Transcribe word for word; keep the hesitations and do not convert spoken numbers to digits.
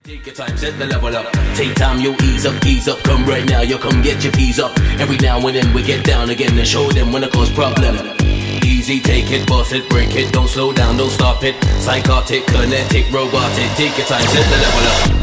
Take your time, set the level up. Take time, you ease up, ease up. Come right now, you come get your peas up. Every now and then we get down again and show them when it cause problem. Easy, take it, boss it, break it. Don't slow down, don't stop it. Psychotic, kinetic, robotic. Take your time, set the level up.